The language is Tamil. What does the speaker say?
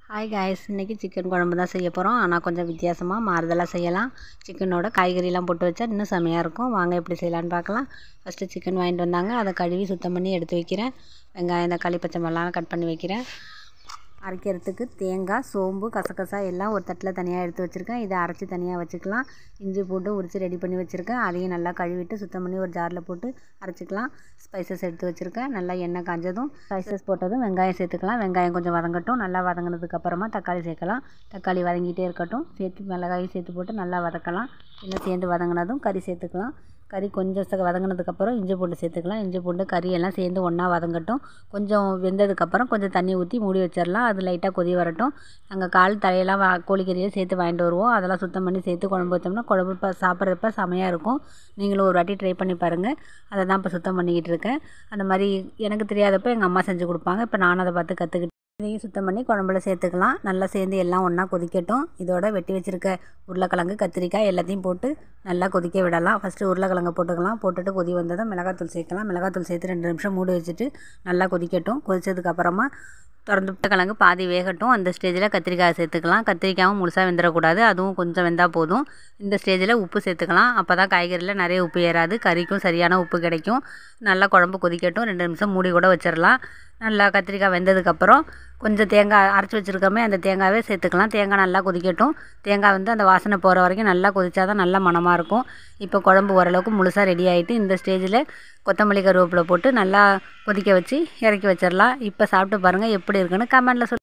ஹாய் காய்ஸ், இன்றைக்கி சிக்கன் குழம்பு தான் செய்ய போகிறோம். ஆனால் கொஞ்சம் வித்தியாசமாக மாறுதலாக செய்யலாம். சிக்கனோட காய்கறிலாம் போட்டு வச்சா இன்னும் செமையாக இருக்கும். வாங்க எப்படி செய்யலான்னு பார்க்கலாம். ஃபஸ்ட்டு சிக்கன் வாங்கிட்டு வந்தாங்க, அதை கழுவி சுத்தம் பண்ணி எடுத்து வைக்கிறேன். வெங்காயம், தக்காளி, பச்சை மிளகாய் கட் பண்ணி வைக்கிறேன். அரைக்கிறதுக்கு தேங்காய், சோம்பு, கசகசா எல்லாம் ஒரு தட்டில் தனியாக எடுத்து வச்சுருக்கேன். இதை அரைச்சி தனியாக வச்சுக்கலாம். இஞ்சி போட்டு உரித்து ரெடி பண்ணி வச்சுருக்கேன். அதையும் நல்லா கழுவிட்டு சுத்தம் பண்ணி ஒரு ஜாரில் போட்டு அரைச்சிக்கலாம். ஸ்பைசஸ் எடுத்து வச்சுருக்கேன். நல்லா எண்ணெய் காஞ்சதும் ஸ்பைசஸ் போட்டதும் வெங்காயம் சேர்த்துக்கலாம். வெங்காயம் கொஞ்சம் வதங்கட்டும். நல்லா வதங்கினதுக்கப்புறமா தக்காளி சேர்க்கலாம். தக்காளி வதங்கிட்டே இருக்கட்டும். சேர்த்து மிளகாயும் சேர்த்து போட்டு நல்லா வதக்கலாம். எல்லாம் சேர்ந்து வதங்கினதும் கறி சேர்த்துக்கலாம். கறி கொஞ்சம் வதங்கினதுக்கப்புறம் இஞ்சி பூண்டு சேர்த்துக்கலாம். இஞ்சி பூண்டு கறி எல்லாம் சேர்ந்து ஒன்றா வதங்கட்டும். கொஞ்சம் வெந்ததுக்கப்புறம் கொஞ்சம் தண்ணி ஊற்றி மூடி வச்சிடலாம். அது லைட்டாக கொதி வரட்டும். நாங்கள் கால் தலையெல்லாம் கோழிக்கறியை சேர்த்து வாங்கிட்டு வருவோம். அதெல்லாம் சுத்தம் பண்ணி சேர்த்து குழம்பு வச்சோம்னா குழம்பு சாப்பிட்றப்ப செமையாக இருக்கும். நீங்களும் ஒரு வாட்டி ட்ரை பண்ணி பாருங்கள். அதை தான் இப்போ சுத்தம் பண்ணிக்கிட்டு இருக்கேன். அந்த மாதிரி எனக்கு தெரியாதப்போ எங்கள் அம்மா செஞ்சு கொடுப்பாங்க. இப்போ நானும் அதை பார்த்து கற்றுக்கிட்டு இதையும் சுத்தம் பண்ணி குழம்புல சேர்த்துக்கலாம். நல்லா சேர்ந்து எல்லாம் ஒன்றா கொதிக்கட்டும். இதோட வெட்டி வச்சுருக்க உருளைக்கிழங்கு, கத்திரிக்காய் எல்லாத்தையும் போட்டு நல்லா கொதிக்க விடலாம். ஃபஸ்ட்டு உருளைக்கிழங்கு போட்டுக்கலாம். போட்டுட்டு கொதி வந்ததும் மிளகாத்தூள் சேர்க்கலாம். மிளகாத்தூள் சேர்த்து 2 நிமிஷம் மூடி வச்சுட்டு நல்லா கொதிக்கட்டும். கொதிச்சதுக்கப்புறமா திறந்து கிழங்கு பாதி வேகட்டும். அந்த ஸ்டேஜில் கத்திரிக்காய் சேர்த்துக்கலாம். கத்திரிக்காயும் முழுசாக வெந்துடக்கூடாது, அதுவும் கொஞ்சம் வெந்தால் போதும். இந்த ஸ்டேஜில் உப்பு சேர்த்துக்கலாம். அப்போ தான் காய்கறியில் நிறைய உப்பு ஏறாது, கறிக்கும் சரியான உப்பு கிடைக்கும். நல்லா குழம்பு கொதிக்கட்டும். 2 நிமிஷம் மூடி கூட வச்சிடலாம். நல்லா கத்திரிக்காய் வெந்ததுக்கப்புறம் கொஞ்சம் தேங்காய் அரைச்சி வச்சுருக்கோமே, அந்த தேங்காவே சேர்த்துக்கலாம். தேங்காய் நல்லா கொதிக்கட்டும். தேங்காய் அந்த வாசனை போகிற வரைக்கும் நல்லா கொதிச்சா தான் நல்ல மணமாக இருக்கும். இப்போ குழம்பு ஓரளவுக்கு முழுசாக ரெடி ஆகிட்டு இந்த ஸ்டேஜில் கொத்தமல்லி, கருவேப்பிலை போட்டு நல்லா கொதிக்க வச்சு இறக்கி வச்சிடலாம். இப்போ சாப்பிட்டு பாருங்கள் எப்படி இருக்குன்னு கமெண்டில்